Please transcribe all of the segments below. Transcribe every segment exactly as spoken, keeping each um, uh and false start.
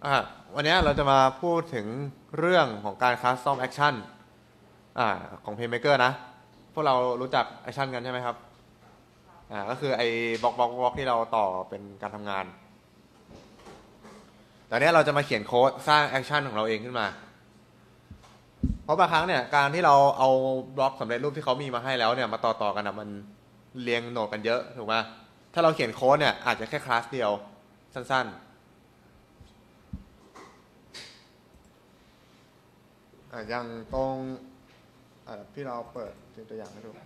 อ่ะวันนี้เราจะมาพูดถึงเรื่องของการคัสตอมแอคชั่นอ่าของ PlayMaker นะพวกเรารู้จักแอคชั่นกันใช่ไหมครับอ่าก็คือไอ้บล็อกบล็อกบล็อกที่เราต่อเป็นการทำงานแต่เนี้ยเราจะมาเขียนโค้ดสร้างแอคชั่นของเราเองขึ้นมาเพราะบางครั้งเนี่ยการที่เราเอาบล็อกสำเร็จรูปที่เขามีมาให้แล้วเนี่ยมาต่อต่อกันนะมันเรียงโหนดกันเยอะถูกไหมถ้าเราเขียนโค้ดเนี่ยอาจจะแค่คลาสเดียวสั้นๆอ่าอย่างตรงอ่าพี่เราเปิดตัวอย่างให้ดู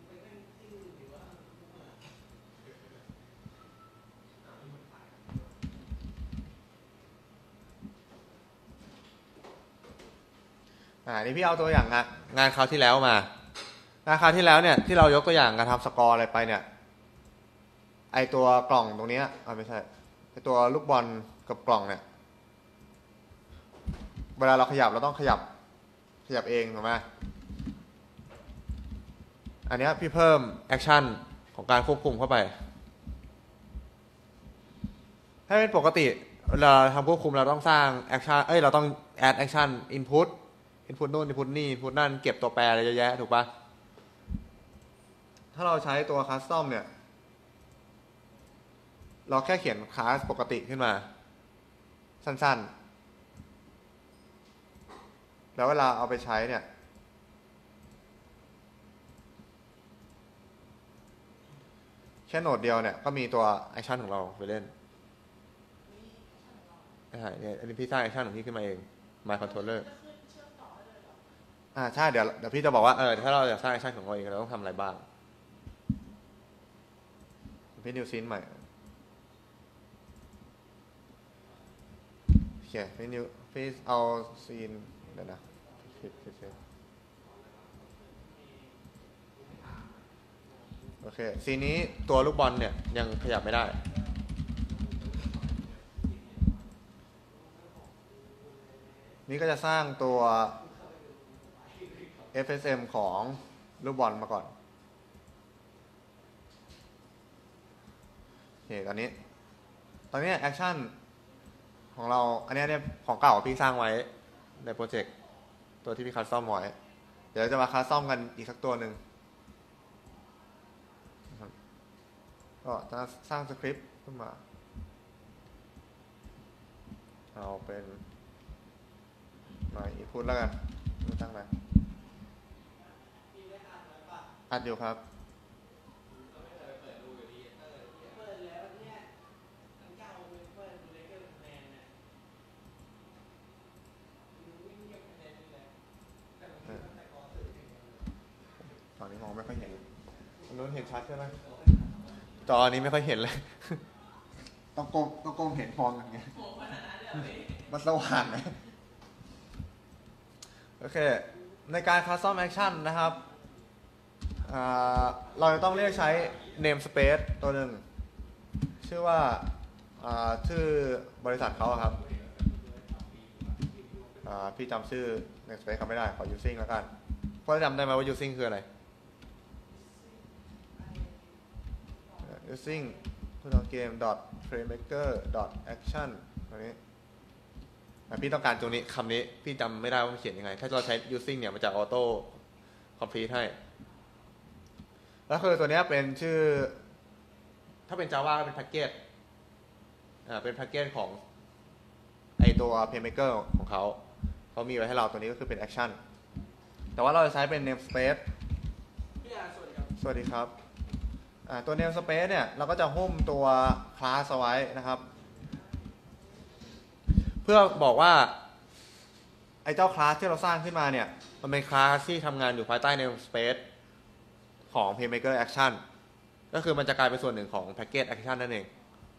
อ่านี่พี่เอาตัวอย่างงานงานคราวที่แล้วมางานคราวที่แล้วเนี่ยที่เรายกตัวอย่างการทำสกอร์อะไรไปเนี่ยไอตัวกล่องตรงนี้อ่าไม่ใช่ไอตัวลูกบอลกับกล่องเนี่ยเวลาเราขยับเราต้องขยับขยับเองถูกไหมอันนี้พี่เพิ่มแอคชั่นของการควบคุมเข้าไปถ้าเป็นปกติเวลาทำควบคุมเราต้องสร้างแอคชั่นเอ้ยเราต้องแอดแอคชั่นอินพุตอินพุตนู่นอินพุตนี่อินพุตนั่นเก็บตัวแปรอะไรเยอะแยะถูกปะถ้าเราใช้ตัวคัสตอมเนี่ยเราแค่เขียนคลาสปกติขึ้นมาสั้นๆแล้วเวลาเอาไปใช้เนี่ยแค่โหนดเดียวเนี่ยก็มีตัวแอคชั่นของเราไปเล่นใช่เนี่ยอันนี้พี่สร้างแอคชั่นของพี่ขึ้นมาเอง My Controller อ่าใช่เดี๋ยวเดี๋ยวพี่จะบอกว่าเออถ้าเราจะสร้างแอคชั่นของเราเองเราต้องทำอะไรบ้างพี่นิวซีนใหม่โอเคพี่นิวพี่เอาซีนเดี๋ยวนะผิดผิดผิดโอเคซีนนี้ตัวลูกบอลเนี่ยยังขยับไม่ได้นี่ก็จะสร้างตัว เอฟ เอส เอ็ม ของลูกบอลมาก่อนโอเคตอนนี้ตอนนี้แอคชั่นของเราอันนี้เนี่ยของเก่าพี่สร้างไว้ในโปรเจกต์ตัวที่พี่คัสตอมไว้เดี๋ยวจะมาคัสตอมกันอีกสักตัวหนึ่งก็จะสร้างสคริปต์ขึ้นมาเอาเป็นหน่อยพูดแล้วกันไม่ตั้งนะอัดอยู่ครับตอนนี้มองไม่ค่อยเห็นนู้นเห็นชัดใช่ไหมจอนี้ไม่ค่อยเห็นเลยต้องก้มต้องก้มเห็นฟองอย่างเงี้ยมันสว่างเลยโอเคในการ custom action นะครับเราจะต้องเรียกใช้ namespace ตัวหนึ่งชื่อว่าชื่อบริษัทเขาครับพี่จำชื่อ namespace เขาไม่ได้ขอ using แล้วกันพอจำได้ไหมว่า using คืออะไร using ตัวเกม playmaker action ตัวนี้พี่ต้องการตรงนี้คำนี้พี่จำไม่ได้ว่ามันเขียนยังไงถ้าเราใช้ using เนี่ยมันจะ auto complete ให้แล้วคือตัวนี้เป็นชื่อถ้าเป็น Java ก็เป็นแพ็กเกจอ่าเป็นแพ็กเกจของไอตัว playmaker ของเขาเขามีไว้ให้เราตัวนี้ก็คือเป็น action แต่ว่าเราจะใช้เป็น namespace สวัสดีครับตัว namespace เนี่ยเราก็จะหุ้มตัวคลาสเอาไว้นะครับเพื่อบอกว่าไอ้เจ้าคลาสที่เราสร้างขึ้นมาเนี่ยมันเป็นคลาสที่ทำงานอยู่ภายใต้ namespace ของ playmaker action ก็คือมันจะกลายเป็นส่วนหนึ่งของ package action นั่นเอง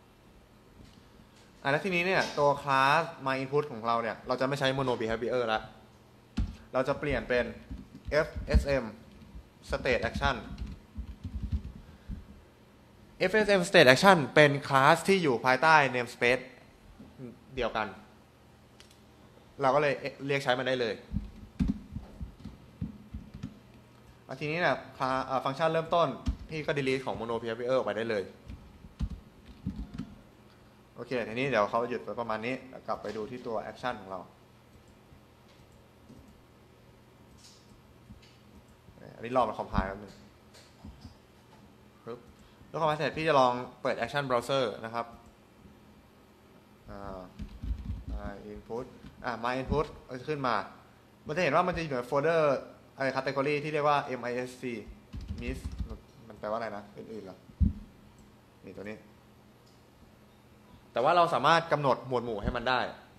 อ่ะแล้วทีนี้เนี่ยตัวคลาส my input ของเราเนี่ยเราจะไม่ใช้ mono behavior แล้วเราจะเปลี่ยนเป็น เอฟ เอส เอ็ม state action เอฟ เอส เอ็ม state action เป็นคลาสที่อยู่ภายใต้ namespace เดียวกันเราก็เลยเรียกใช้มันได้เลยทีนี้เนี่ยฟังก์ชันเริ่มต้นพี่ก็ delete ของ mono behavior ออกไปได้เลยโอเคทีนี้เดี๋ยวเขาหยุดไปประมาณนี้แล้วกลับไปดูที่ตัวแอคชั่นของเราอันนี้รอมันคอมไพล์แล้วนึงปึ๊บแล้วคอมไพล์เสร็จพี่จะลองเปิด Action Browser นะครับอ่า my input อ่า my input จะขึ้นมามันจะเห็นว่ามันจะอยู่ในโฟลเดอร์อะไร category ที่เรียกว่า misc mis มันแปลว่าอะไรนะอื่นๆหรอนี่ตัวนี้แต่ว่าเราสามารถกำหนดหมวดหมู่ให้มันได้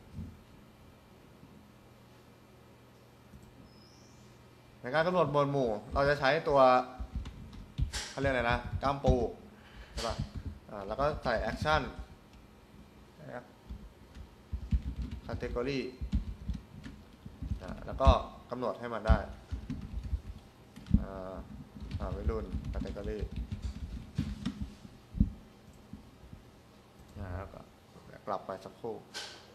ในการกำหนดหมวดหมู่เราจะใช้ตัวเขาเรียกอะไรนะก้ามปูใช่ป่ะอ่าแล้วก็ใส่ action category อ่าแล้วก็กำหนดให้มันได้อ่าอ่าวัยรุ่น category อ่าแล้วก็กลับไปสักครู่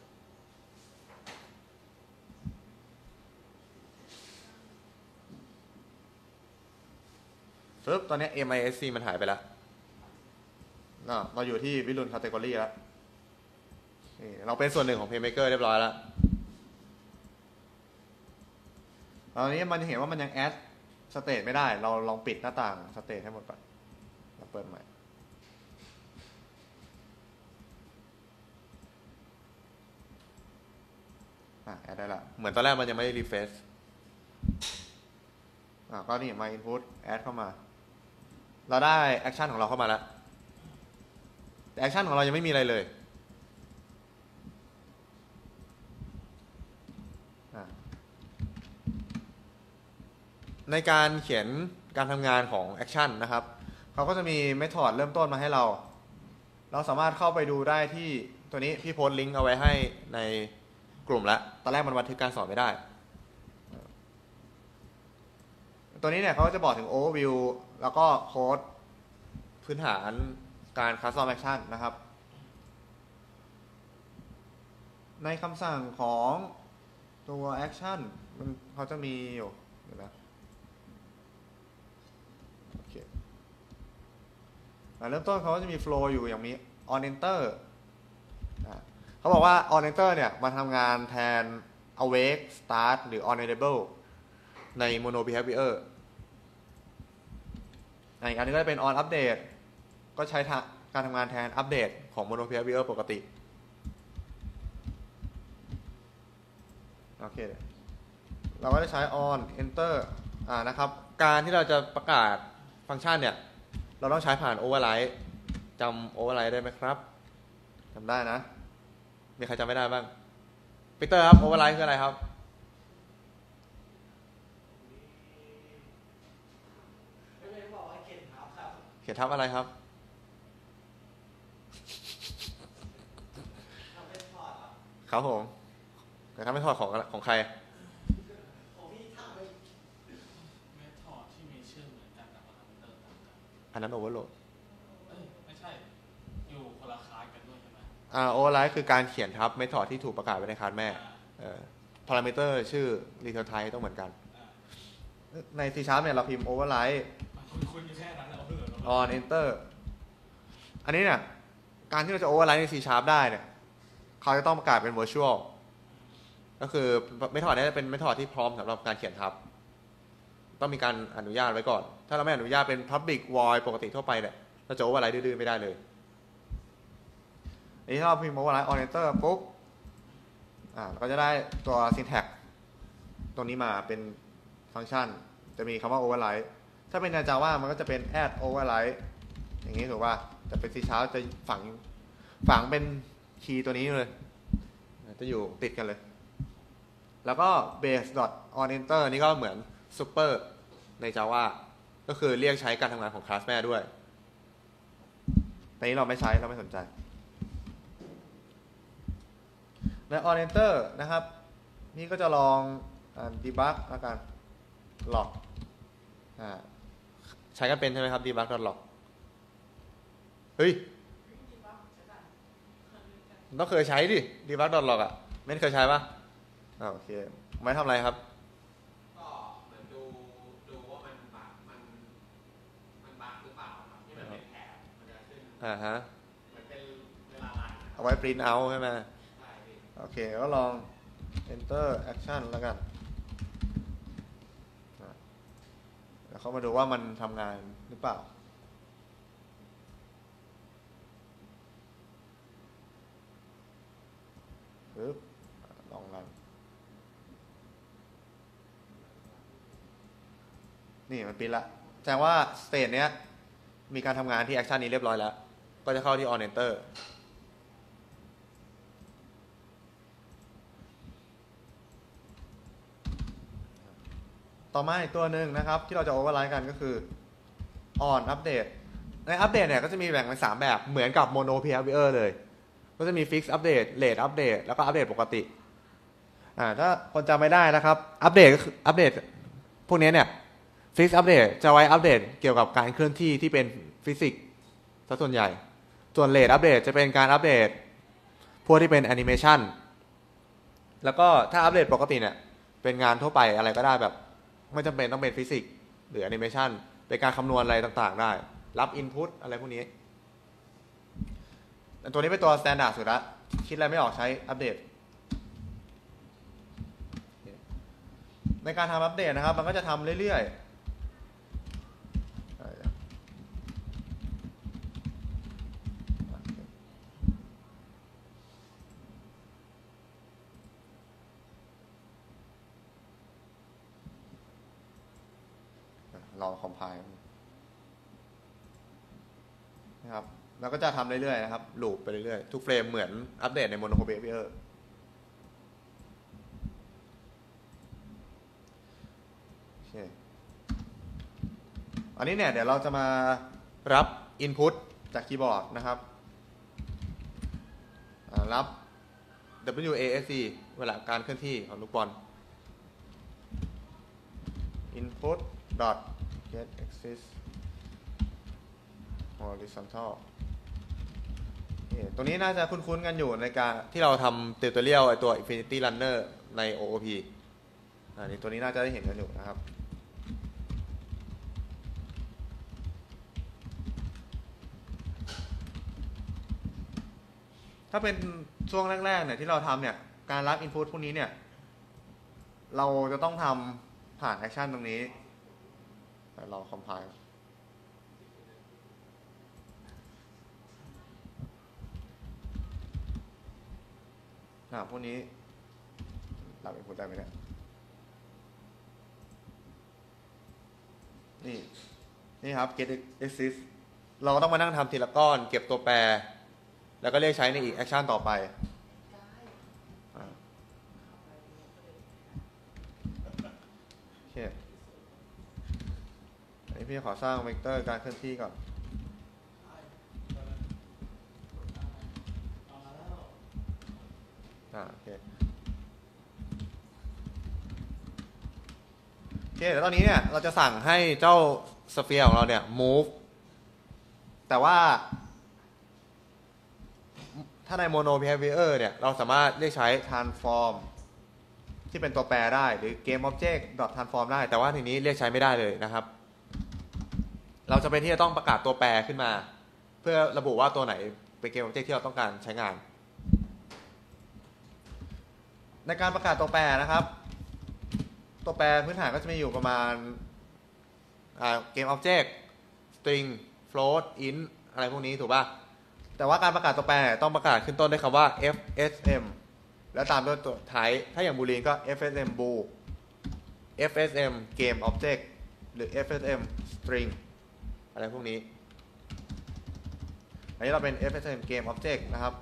ปึ๊บตอนนี้ misc มันหายไปแล้วเราอยู่ที่วิรุณ category แล้วนี่เราเป็นส่วนหนึ่งของ PlayMaker เรียบร้อยแล้วตอนนี้มันเห็นว่ามันยังแอดสเตทไม่ได้เราลองปิดหน้าต่างสเตทให้หมดก่อนแล้วเปิดใหม่อ่ะแอดได้ละเหมือนตอนแรกมันยังไม่ได้รีเฟรชอ่ะก็นี่มา input แอดเข้ามาเราได้แอคชั่นของเราเข้ามาแล้วแต่แอคชั่นของเรายังไม่มีอะไรเลยในการเขียนการทำงานของแอคชั่นนะครับเขาก็จะมีเมธอดเริ่มต้นมาให้เราเราสามารถเข้าไปดูได้ที่ตัวนี้พี่โพสต์ลิงก์เอาไว้ให้ในกลุ่มแล้วตอนแรกมันบันทึกการสอนไม่ได้ตัวนี้เนี่ยเขาจะบอกถึง overview แล้วก็โค้ดพื้นฐานการ custom action นะครับในคำสั่งของตัว action มันเขาจะมีอยู่เดี๋ยวนะเริ่มต้นเขาก็จะมี flow อยู่อย่างมี on enter เขาบอกว่า on enter เนี่ยมาทำงานแทน awake start หรือ on enable ใน mono behavior อีกอันนึงก็จะเป็น on update ก็ใช้การทำงานแทนอัปเดตของ mono behavior ปกติโอเคเราก็จะใช้ on enter อ่านะครับการที่เราจะประกาศฟังก์ชันเนี่ยเราต้องใช้ผ่าน override จำ override ได้ไหมครับจำได้นะมีใครจำไม่ได้บ้างปีเตอร์ครับ override คืออะไรครับเขียนทับอะไรครับครับผมแต่ถ้าไม่ถอดของของใครอันนั้น overload ไม่ใช่อยู่คนละคลาสกันด้วยใช่ไหมอ่า override คือการเขียนทับเมธอดที่ถูกประกาศไว้ในคลาสแม่เอ่อ parameter ชื่อ return type ต้องเหมือนกันใน C# เนี่ยเราพิมพ์ override คุณแค่นั้นแล้ว on enter อันนี้เนี่ยการที่เราจะ override ใน C# ได้เนี่ยเขาจะต้องประกาศเป็น virtual ก็คือเมธอดนี้จะเป็นเมธอดที่พร้อมสำหรับการเขียนทับต้องมีการอนุญาตไว้ก่อนถ้าเราไม่อนุญาตเป็น public void ปกติทั่วไปเนี่ยเราจะ override ดื้อๆไม่ได้เลยอันนี้ถ้าเราพิมพ์ override on enter ปุ๊บอ่าเราก็จะได้ตัว syntax ตรงนี้มาเป็นฟังก์ชันจะมีคำว่า override ถ้าเป็นใน Java มันก็จะเป็น add override อย่างนี้ถูกป่ะแต่เป็น C# จะฝังฝังเป็นคีย์ตัวนี้เลยจะอยู่ติดกันเลยแล้วก็ base dot on enter นี่ก็เหมือน super ใน Java ก็คือเรียกใช้การทำงานของคลาสแม่ด้วยแต่นี้เราไม่ใช้เราไม่สนใจใน on enter นะครับนี่ก็จะลอง debug แล้วกัน log ใช้กันเป็นใช่ไหมครับ debug log เฮ้ยต้องเคยใช้ดิ debug log อ่ะไม่เคยใช้ป่ะอ่าโอเคไม่ทำอะไรครับก็เหมือนดูดูว่ามันบั๊กมันมันบั๊กหรือเปล่าครับที่มันเป็นแถบมันจะขึ้นอ่าฮะเหมือนเป็นเวลารันเอาไว้ print out ใช่ไหมโอเคก็ลอง enter action แล้วกันแล้วเขามาดูว่ามันทำงานหรือเปล่าปึ๊บลองรันนี่มันปิดละแสดงว่าสเตจเนี้ยมีการทำงานที่แอคชั่นนี้เรียบร้อยแล้วก็จะเข้าที่ on enter ต่อมาอีกตัวหนึ่งนะครับที่เราจะ override กันก็คือ on update ในอัปเดตเนี่ยก็จะมีแบ่งเป็นสามแบบเหมือนกับ mono behavior เลยก็จะมี fix update late update แล้วก็อัปเดตปกติอ่าถ้าคนจำไม่ได้นะครับอัปเดตก็คืออัปเดตพวกนี้เนี่ย fix update จะไว้อัปเดตเกี่ยวกับการเคลื่อนที่ที่เป็นฟิสิกส์ซะส่วนใหญ่ส่วน late update จะเป็นการอัปเดตพวกที่เป็นแอนิเมชันแล้วก็ถ้าอัปเดตปกติเนี่ยเป็นงานทั่วไปอะไรก็ได้แบบไม่จำเป็นต้องเป็นฟิสิกส์หรือแอนิเมชันเป็นการคำนวณอะไรต่างๆได้รับ input อะไรพวกนี้ตัวนี้เป็นตัว standard สุดละคิดอะไรไม่ออกใช้อัปเดตในการทำอัปเดตนะครับมันก็จะทำเรื่อยๆรอคอมไพล์นะครับแล้วก็จะทำเรื่อยๆนะครับลูปไปเรื่อยๆทุกเฟรมเหมือนอัปเดตใน mono behavior โอเคอันนี้เนี่ยเดี๋ยวเราจะมารับ input จากคีย์บอร์ดนะครับรับ ดับเบิลยู เอ เอส ซี เวลาการเคลื่อนที่ของลูกบอล input dot get axis horizontal ตรงนี้น่าจะคุ้นๆกันอยู่ในการที่เราทำติวตอเรียลไอตัว Infinity Runner ใน โอ โอ พี อันนี้ตัวนี้น่าจะได้เห็นกันอยู่นะครับถ้าเป็นช่วงแรกๆเนี่ยที่เราทำเนี่ยการรับ input พวกนี้เนี่ยเราจะต้องทำผ่านแอคชั่นตรงนี้แต่เรา compile อ่าพวกนี้รับ input ได้ไหมเนี่ยนี่นี่ครับ get axis เราก็ต้องมานั่งทำทีละก้อนเก็บตัวแปรแล้วก็เรียกใช้ในอีกแอคชั่นต่อไปโอเคอันนี้พี่ขอสร้างเวกเตอร์การเคลื่อนที่ก่อนอ่าโอเคโอเคแล้วตอนนี้เนี่ยเราจะสั่งให้เจ้าสเฟียร์ของเราเนี่ย move แต่ว่าถ้าใน mono behavior เนี่ยเราสามารถเรียกใช้ transform ที่เป็นตัวแปรได้หรือ game object dot transform ได้แต่ว่าทีนี้เรียกใช้ไม่ได้เลยนะครับเราจะเป็นที่จะต้องประกาศตัวแปรขึ้นมาเพื่อระบุว่าตัวไหนเป็น game object ที่เราต้องการใช้งานในการประกาศตัวแปรนะครับตัวแปรพื้นฐานก็จะมีอยู่ประมาณ game object string float int อะไรพวกนี้ถูกป่ะแต่ว่าการประกาศตัวแปรต้องประกาศขึ้นต้นด้วยคำว่า เอฟ เอส เอ็ม แล้วตามด้วยตัวท้ายถ้าอย่างบูลีนก็ เอฟ เอส เอ็ม bool เอฟ เอส เอ็ม game object หรือ เอฟ เอส เอ็ม string อะไรพวกนี้อันนี้เราเป็น เอฟ เอส เอ็ม game object นะครับ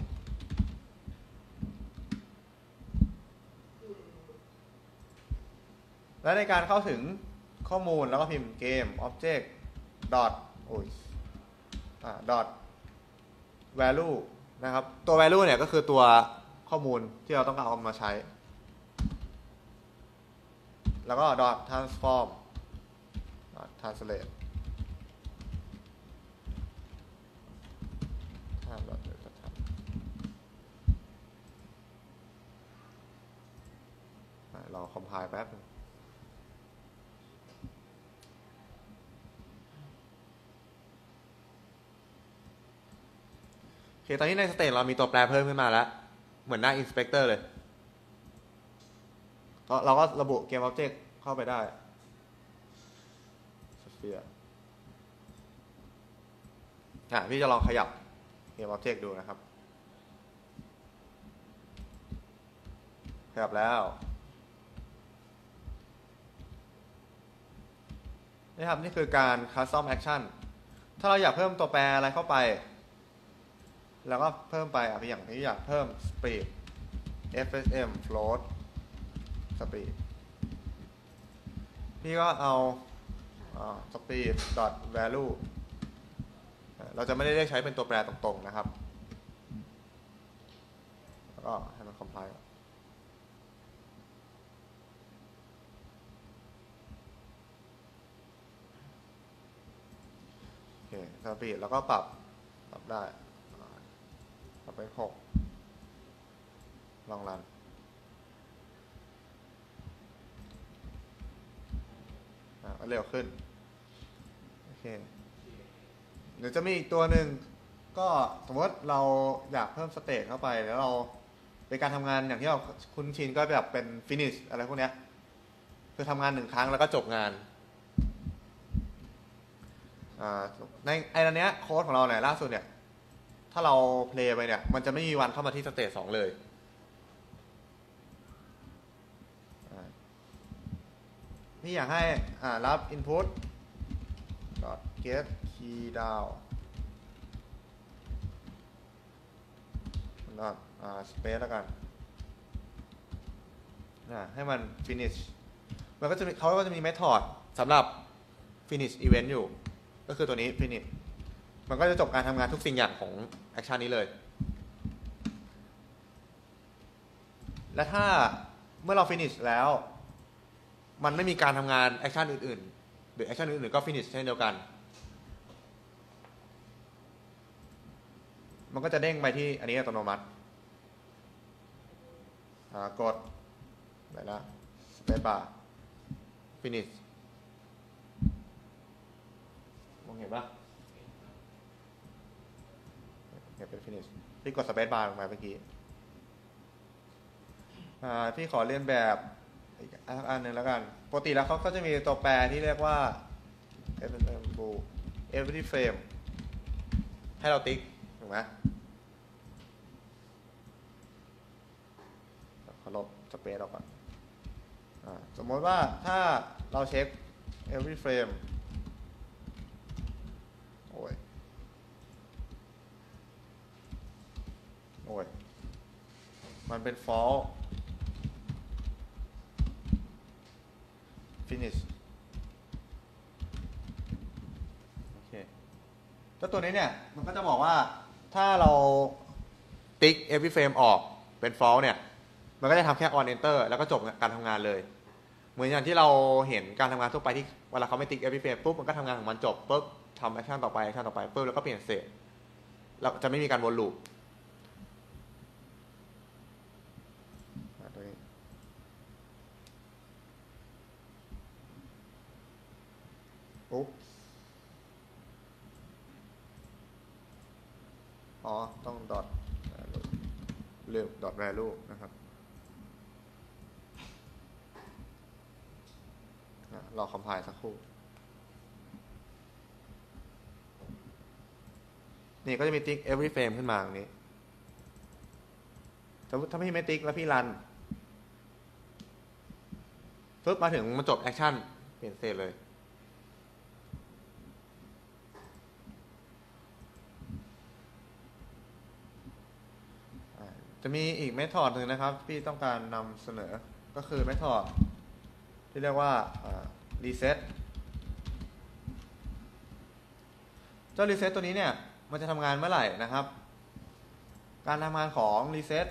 และในการเข้าถึงข้อมูลแล้วก็พิมพ์ game object dot โอ้ยอ่า dot value นะครับตัว value เนี่ยก็คือตัวข้อมูลที่เราต้องการเอามาใช้แล้วก็ dot transform dot translate เรา compile แป๊บนึงโอเคเคตอนนี้ในสเตจเรามีตัวแปรเพิ่มขึ้นมาแล้วเหมือนหน้า Inspector เลยเราก็ระบุเกม Object เข้าไปได้ Sphere อ่ะพี่จะลองขยับเกม Object ดูนะครับขยับแล้วนี่ครับนี่คือการ Custom Action ถ้าเราอยากเพิ่มตัวแปรอะไรเข้าไปแล้วก็เพิ่มไปอ่ะพี่อย่างที่อยากเพิ่ม Speed เอฟ เอส เอ็ม Float Speed พี่ก็เอา Speed dot value เราจะไม่ได้เรียกใช้เป็นตัวแปรตรงๆนะครับแล้วก็ให้มัน compile โอเค Speed แล้วก็ปรับปรับได้ปรับเป็นหกลองรันอ่าเร็วขึ้นโอเคหรือจะมีอีกตัวหนึ่งก็สมมติเราอยากเพิ่มสเตจเข้าไปแล้วเราเป็นการทำงานอย่างที่เราคุ้นชินก็แบบเป็น finish อะไรพวกเนี้ยคือทำงานหนึ่งครั้งแล้วก็จบงานในไอ้อันเนี้ยโค้ดของเราเนี่ยล่าสุดเนี่ยถ้าเราเพลย์ไปเนี่ยมันจะไม่มีวันเข้ามาที่สเตจสองเลยพี่อยากให้รับ input get key down แล้ว space แล้วกันให้มัน finish มันก็จะมีเขาก็จะมี method สำหรับ finish event อยู่ก็คือตัวนี้ finish มันก็จะจบการทำงานทุกสิ่งอย่างของ action นี้เลยและถ้าเมื่อเรา finish แล้วมันไม่มีการทำงาน action อื่นๆหรือ action อื่นๆก็ finish เช่นเดียวกันมันก็จะเด้งไปที่อันนี้อัตโนมัติกดไหนละ space bar finish มองเห็นปะเห็นเป็น finish พี่กด space bar ลงไปเมื่อกี้พี่ขอเรียนแบบอีกอันหนึ่งแล้วกันปกติแล้วเขาก็จะมีตัวแปรที่เรียกว่า every frame ให้เราติ๊กถูกไหมขอลบสเปซออกก่อนสมมติว่าถ้าเราเช็ค every frame โอ้ยโอ้ยมันเป็น false finish โอเคแล้วตัวนี้เนี่ยมันก็จะบอกว่าถ้าเราติ๊ก every frame ออกเป็น false เนี่ยมันก็จะทำแค่ on enter แล้วก็จบการทำงานเลยเหมือนอย่างที่เราเห็นการทำงานทั่วไปที่เวลาเขาไม่ติ๊ก every frame ปุ๊บมันก็ทำงานของมันจบปุ๊บทำ action ต่อไป action ต่อไปปุ๊บแล้วก็เปลี่ยน state แล้วจะไม่มีการวนลูปอุ๊บอ๋อต้อง dot เลือก dot value นะครับรอ compile สักครู่นี่ก็จะมีติ๊ก every frame ขึ้นมาตรงนี้ถ้าพี่ไม่ติ๊กแล้วพี่รันปึ๊บมาถึงมันจบ action เปลี่ยน state เลยจะมีอีกเมธอดหนึ่งนะครับที่ต้องการนำเสนอก็คือเมธอดที่เรียกว่า reset เจ้า reset ตัวนี้เนี่ยมันจะทำงานเมื่อไหร่นะครับการทำงานของ reset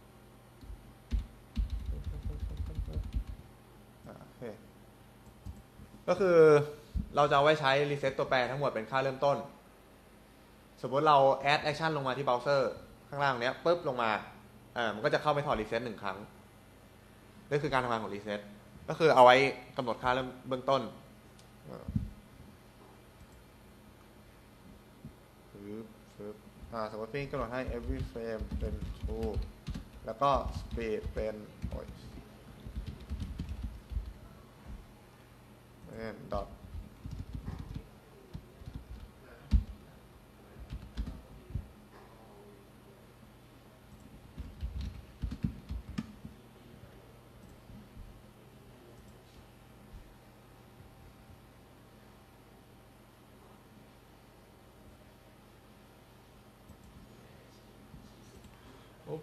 ก็คือเราจะเอาไว้ใช้ reset ตัวแปรทั้งหมดเป็นค่าเริ่มต้นสมมติเรา add action ลงมาที่เบราว์เซอร์ข้างล่างเนี้ยปุ๊บลงมาอ่ามันก็จะเข้าไปถอดรีเซ็ตหนึ่งครั้งนี่คือการทำงานของรีเซ็ตก็คือเอาไว้กำหนดค่าเริ่มเบื้องต้นปึ๊บปึ๊บอ่าสมมติพี่กำหนดให้ every frame เป็น true แล้วก็ speed เป็นโอ้ยเป็น dot อุ๊บ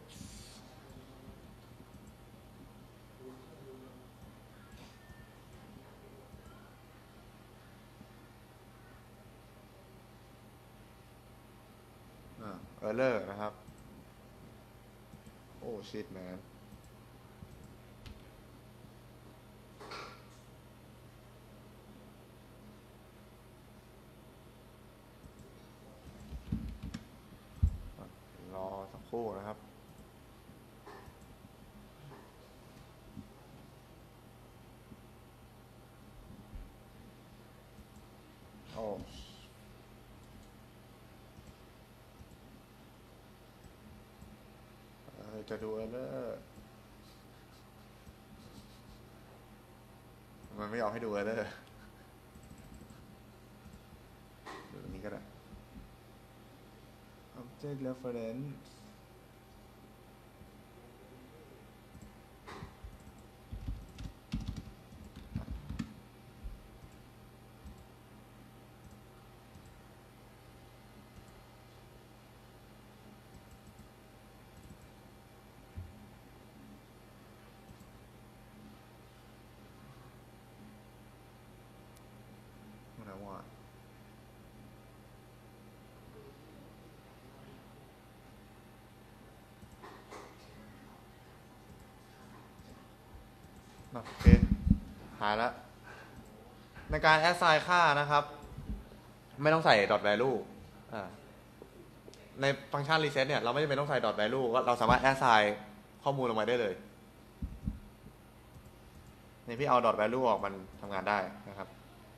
อ่า error นะครับ โอ้ shit man รอสักครู่นะครับ โอ้เอ่อจะดู error มันไม่ยอมให้ดู error ดูตรงนี้ก็ได้ object reference มันนะว่าโอเค หายแล้ว ในการ assign ค่านะครับ ไม่ต้องใส่ dot value อ่าในฟังก์ชัน reset เนี่ย เราไม่จำเป็นต้องใส่ dot value ก็เราสามารถ assign ข้อมูลลงมาได้เลยนี่พี่เอา dot value ออกมันทำงานได้นะครับ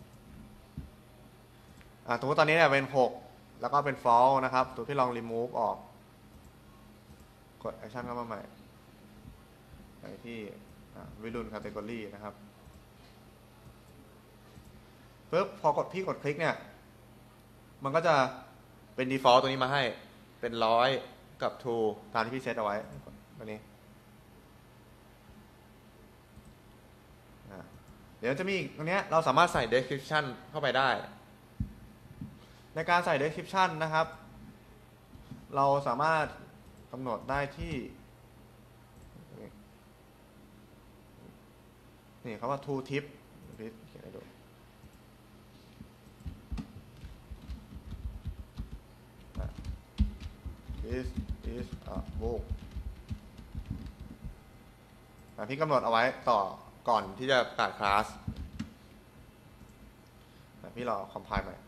อ่าสมมติตอนนี้เนี่ยเป็นหกแล้วก็เป็น false นะครับตัวพี่ลอง remove ออกกด action เข้ามาใหม่ไปที่วิรุณ category นะครับปึ๊บพอกดพี่กดคลิกเนี่ยมันก็จะเป็น default ตัวนี้มาให้เป็นร้อยกับ true ตามที่พี่เซตเอาไว้ตัวนี้เดี๋ยวจะมีตรงนี้เราสามารถใส่ description เข้าไปได้ในการใส่ description นะครับเราสามารถกำหนดได้ที่นี่คำว่า to tip พี่เขียนให้ดูThis is a book พี่กำหนดเอาไว้ต่อก่อนที่จะประกาศคลาสพี่รอคอมไพล์ใหม่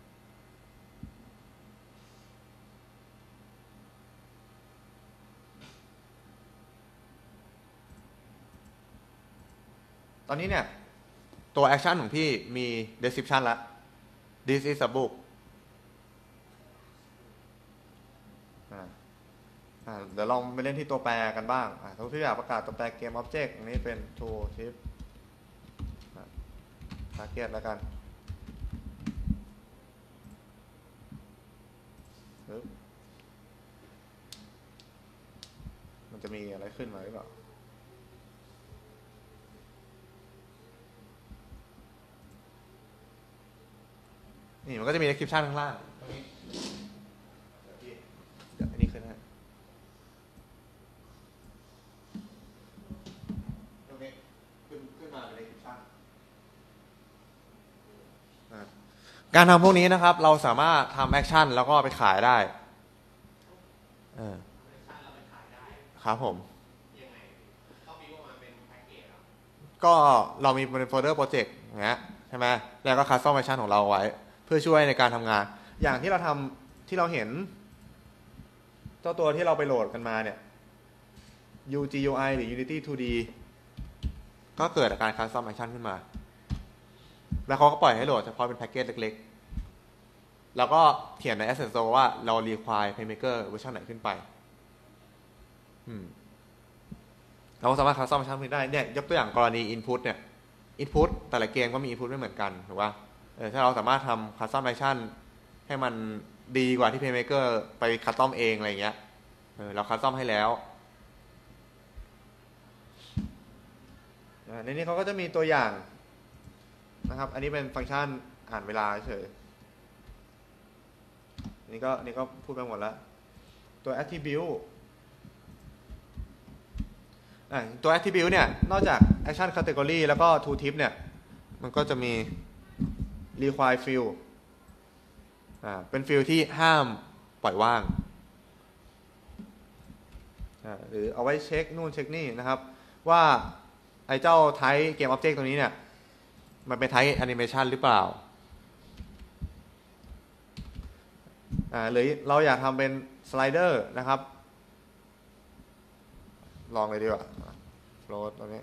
ตอนนี้เนี่ยตัว action ของพี่มี description แล้ว This is a book เดี๋ยวลองไปเล่นที่ตัวแปรกันบ้างถ้าพี่อยากประกาศตัวแปรเกม object อันนี้เป็น to tip target แล้วกันมันจะมีอะไรขึ้นมาหรือเปล่านี่มันก็จะมี description ข้างล่างตรงนี้เดี๋ยวอันนี้ขึ้นให้ตรงนี้ขึ้นขึ้นมาเป็น description การทำพวกนี้นะครับเราสามารถทำแอคชั่นแล้วก็ไปขายได้เออครับผมก็เรามีเป็นโฟลเดอร์โปรเจกต์อย่างเงี้ยใช่ไหมแล้วก็คัสตอมแอคชั่นของเราไว้เพื่อช่วยในการทำงานอย่างที่เราทำที่เราเห็นเจ้าตัวที่เราไปโหลดกันมาเนี่ย ยู จี ยู ไอ หรือ Unity ทู ดี ก็เกิดอาการคัสตอมแอคชั่นขึ้นมาแล้วเขาก็ปล่อยให้โหลดเฉพาะเป็นแพ็กเกจเล็กๆแล้วก็เขียนใน asset store ว่าเรา require playmaker เวอร์ชันไหนขึ้นไปอืมเราสามารถ custom function ได้เนี่ยยกตัวอย่างกรณี input เนี่ย input แต่ละเกมก็มี input ไม่เหมือนกันถูกป่ะเออถ้าเราสามารถทำ custom function ให้มันดีกว่าที่ playmaker ไป custom เองอะไรเงี้ยเออเรา custom ให้แล้วในนี้เขาก็จะมีตัวอย่างนะครับอันนี้เป็นฟังก์ชันอ่านเวลาเฉยนี่ก็นี่ก็พูดไปหมดแล้วตัว attribute อ่ะตัว attribute เนี่ยนอกจาก action category แล้วก็ tooltip เนี่ยมันก็จะมี require field อ่าเป็น field ที่ห้ามปล่อยว่างอ่าหรือเอาไว้เช็คนู่นเช็คนี่นะครับว่าไอ้เจ้า type game object ตัวนี้เนี่ยมันเป็น type animation หรือเปล่าอ่าหรือเราอยากทำเป็นสไลเดอร์นะครับลองเลยดีกว่าโฟลตตรงนี้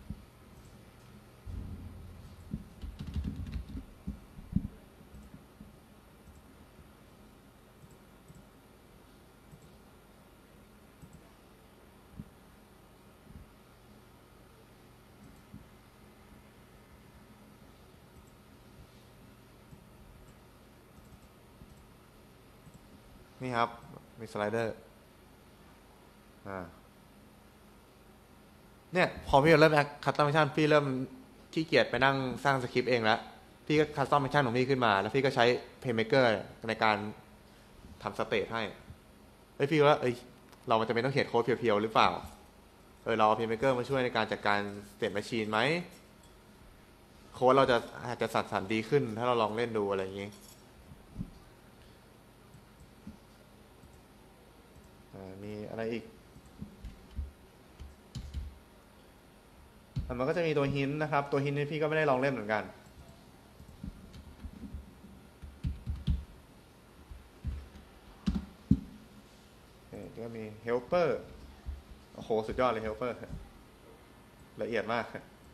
นี่ครับมีสไลเดอร์อ่าเนี่ยพอพี่เริ่มคัสตอมมิชชั่นพี่เริ่มขี้เกียจไปนั่งสร้างสคริปต์เองแล้วพี่ก็คัสตอมมิชชั่นของพี่ขึ้นมาแล้วพี่ก็ใช้ Playmaker ในการทำสเตทให้เอ้ยพี่ว่าเอ้ยเรามันจะไม่ต้องเขียนโค้ดเพียวๆหรือเปล่าเออเราเอา Playmaker มาช่วยในการจัดการสเตทแมชชีนไหมโค้ดเราจะอาจจะสัดสันดีขึ้นถ้าเราลองเล่นดูอะไรอย่างนี้มีอะไรอีกมันก็จะมีตัวฮินต์นะครับตัวฮินต์นี่พี่ก็ไม่ได้ลองเล่นเหมือนกันนี่ก็มี helper โอ้โหสุดยอดเลย helper ละเอียดมาก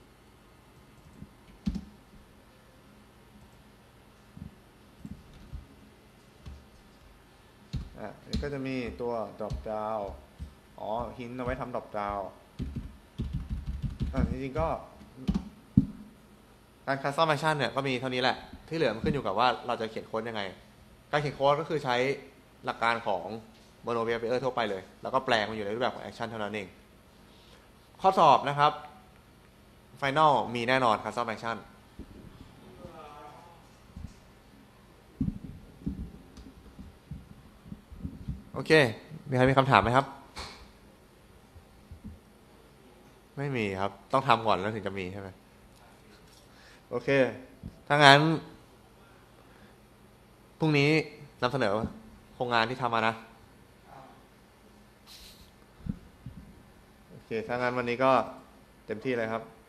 อ่ะนี่ก็จะมีตัว drop down อ๋อฮินต์เอาไว้ทำ drop downอ่าจริงๆก็การ custom function เนี่ยก็มีเท่านี้แหละที่เหลือมันขึ้นอยู่กับว่าเราจะเขียนโค้ดยังไงการเขียนโค้ดก็คือใช้หลักการของ Mono Player ทั่วไปเลยแล้วก็แปลงมันอยู่ในรูปแบบของ action เท่านั้นเองข้อสอบนะครับ final มีแน่นอน custom function โอเคมีใครมีคำถามไหมครับไม่มีครับต้องทำก่อนแล้วถึงจะมีใช่ไหมโอเคถ้างั้นพรุ่งนี้นำเสนอโครงงานที่ทำมานะโอเคถ้างั้นวันนี้ก็เต็มที่เลยครับ